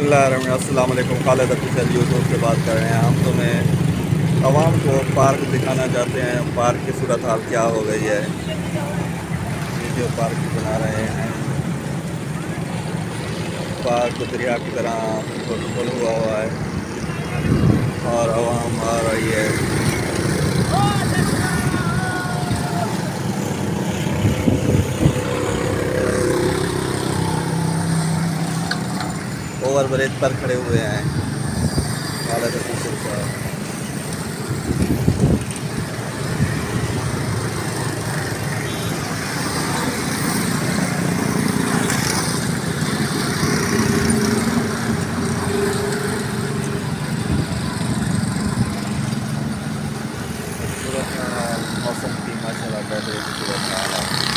अस्सलाम वालेकुम। Khalid official YouTube से बात कर रहे हैं। हम तुम्हें आवाम को पार्क दिखाना चाहते हैं। पार्क की सूरत हाल क्या हो गई है। वीडियो पार्क की बना रहे हैं। पार्क दरिया की तरह फुल हुआ है और आवाम आ रही है। ओवर ब्रिज पर खड़े हुए हैं खालिद ऑफिशियल साहब। मौसम की माशाल्लाह बेहतरीन सूरत हाल है।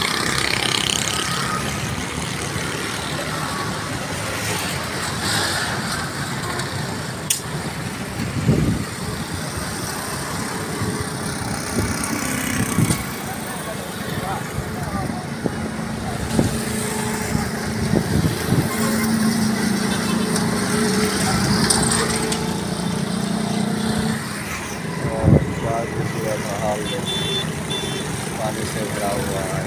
और पार्क की सूरत हाल पानी से भरा हुआ है।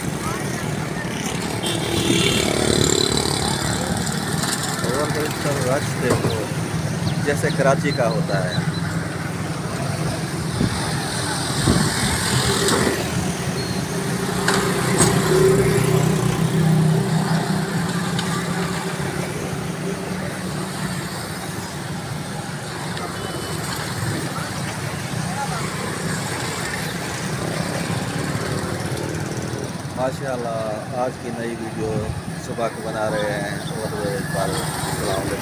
ओवर ब्रिज पर रश देखो जैसे कराची का होता है। माशाल्लाह आज की नई वीडियो सुबह को बना रहे हैं ओवर ब्रिज पर।